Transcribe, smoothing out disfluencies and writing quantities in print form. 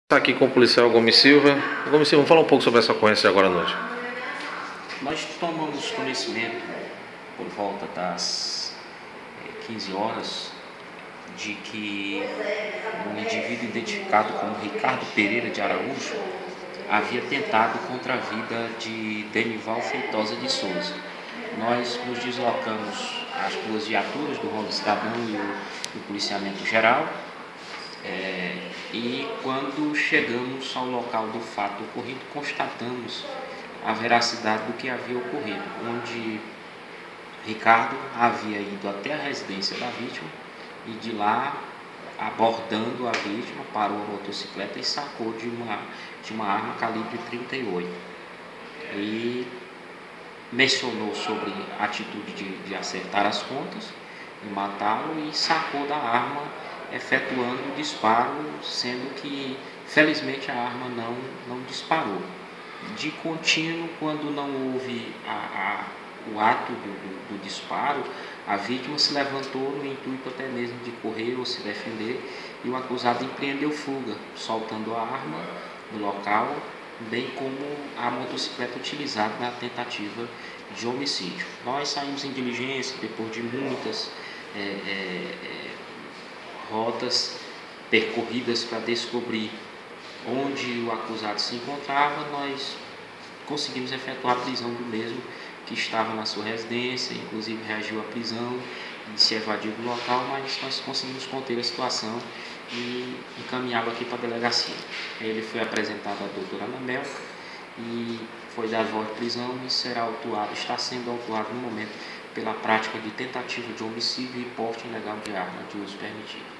Está aqui com o policial Gomes Silva. Gomes Silva, vamos falar um pouco sobre essa ocorrência agora à noite. Nós tomamos conhecimento por volta das 15 horas de que um indivíduo identificado como Ricardo Pereira de Araújo havia tentado contra a vida de Denival Feitosa de Souza. Nós nos deslocamos às duas viaturas do Ronda Cidadão e o policiamento geral. E quando chegamos ao local do fato ocorrido, constatamos a veracidade do que havia ocorrido, onde Ricardo havia ido até a residência da vítima e de lá, abordando a vítima, parou a motocicleta e sacou de uma arma calibre 38. E mencionou sobre a atitude de acertar as contas e matá-lo e sacou da arma, efetuando o disparo, sendo que felizmente a arma não disparou. De contínuo, quando não houve o ato do disparo, a vítima se levantou no intuito até mesmo de correr ou se defender, e o acusado empreendeu fuga, soltando a arma no local, bem como a motocicleta utilizada na tentativa de homicídio. Nós saímos em diligência depois de muitas rotas percorridas para descobrir onde o acusado se encontrava. Nós conseguimos efetuar a prisão do mesmo, que estava na sua residência, inclusive reagiu à prisão e se evadiu do local, mas nós conseguimos conter a situação e encaminhá-lo aqui para a delegacia. Ele foi apresentado à doutora Ana Melka e foi dado voz de prisão e será autuado, está sendo autuado no momento pela prática de tentativa de homicídio e porte ilegal de arma de uso permitido.